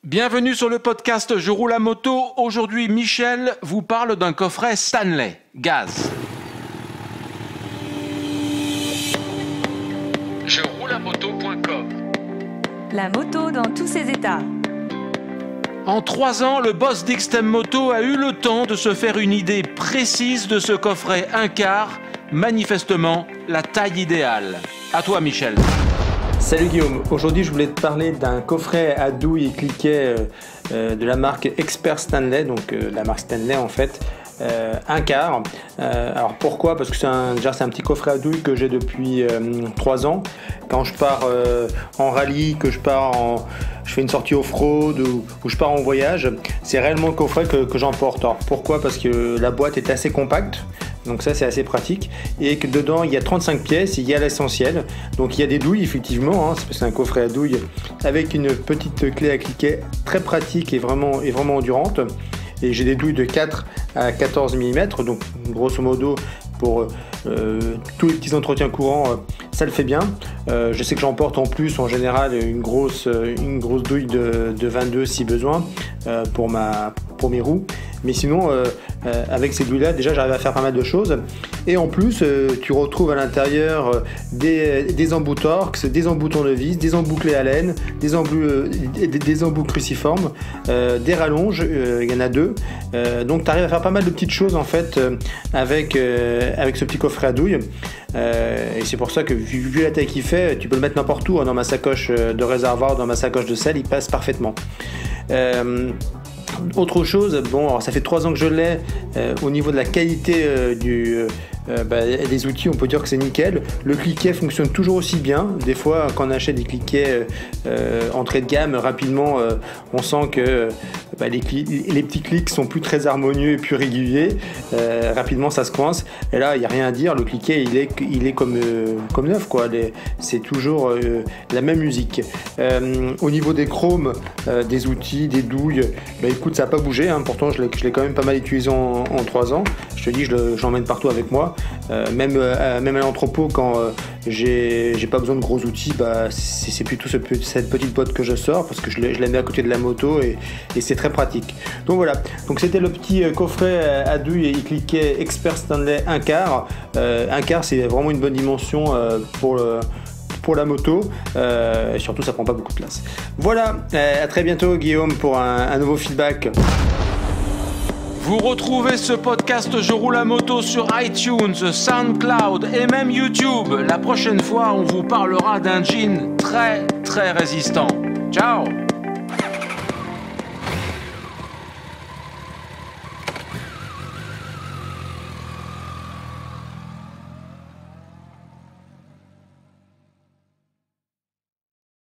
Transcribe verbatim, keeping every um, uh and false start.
Bienvenue sur le podcast Je roule à moto. Aujourd'hui, Michel vous parle d'un coffret Stanley Gaz. je roule à moto point com. La moto dans tous ses états. En trois ans, le boss d'Xtem Moto a eu le temps de se faire une idée précise de ce coffret un quart, manifestement la taille idéale. À toi, Michel. Salut Guillaume, aujourd'hui je voulais te parler d'un coffret à douille et cliquet euh, euh, de la marque Expert Stanley, donc euh, la marque Stanley en fait, euh, un quart. Euh, alors pourquoi? Parce que c'est un, déjà c'est un petit coffret à douille que j'ai depuis trois ans. Quand je pars euh, en rallye, que je pars en, je fais une sortie off-road ou, ou je pars en voyage, c'est réellement le coffret que, que j'emporte. Alors pourquoi? Parce que la boîte est assez compacte. Donc ça c'est assez pratique et que dedans il y a trente-cinq pièces, il y a l'essentiel, donc il y a des douilles effectivement, hein, c'est un coffret à douille avec une petite clé à cliquet très pratique et vraiment, et vraiment endurante, et j'ai des douilles de quatre à quatorze millimètres, donc grosso modo pour euh, tous les petits entretiens courants, euh, ça le fait bien. Euh, je sais que j'emporte en plus en général une grosse, une grosse douille de, de vingt-deux si besoin euh, pour, ma, pour mes roues. Mais sinon, euh, euh, avec ces douilles-là, déjà j'arrive à faire pas mal de choses. Et en plus, euh, tu retrouves à l'intérieur euh, des, des embouts Torx, des embouts tournevis, des embouts clés Allen, des embouts, euh, des, des embouts cruciformes, euh, des rallonges, euh, il y en a deux. Euh, donc tu arrives à faire pas mal de petites choses en fait euh, avec, euh, avec ce petit coffret à douille. Euh, et c'est pour ça que vu, vu la taille qu'il fait, tu peux le mettre n'importe où, hein, dans ma sacoche de réservoir, dans ma sacoche de selle, il passe parfaitement. Euh, Autre chose, bon, alors ça fait trois ans que je l'ai, euh, au niveau de la qualité euh, du, euh, bah, des outils, on peut dire que c'est nickel. Le cliquet fonctionne toujours aussi bien. Des fois, quand on achète des cliquets euh, entrée de gamme, rapidement, euh, on sent que bah, les, les petits clics sont plus très harmonieux et plus réguliers. Euh, rapidement, ça se coince. Et là, il n'y a rien à dire. Le cliquet, il est, il est comme, euh, comme neuf, quoi. Les, c'est toujours euh, la même musique. Euh, au niveau des chromes, euh, des outils, des douilles, bah, écoute, ça n'a pas bougé, hein. Pourtant je l'ai, je l'ai quand même pas mal utilisé en, en trois ans. Je te dis, je, le, je l'emmène partout avec moi. Euh, même, euh, même à l'entrepôt, quand euh, j'ai, j'ai pas besoin de gros outils, bah, c'est, c'est plutôt ce, cette petite boîte que je sors parce que je, je la mets à côté de la moto et, et c'est très pratique. Donc voilà, donc c'était le petit coffret à douille et cliquet Expert Stanley un quart. Euh, un quart, c'est vraiment une bonne dimension euh, pour le. pour la moto, euh, et surtout ça prend pas beaucoup de place. Voilà, euh, à très bientôt Guillaume pour un, un nouveau feedback. Vous retrouvez ce podcast Je roule à moto sur iTunes, SoundCloud et même YouTube. La prochaine fois, on vous parlera d'un jean très très résistant. Ciao!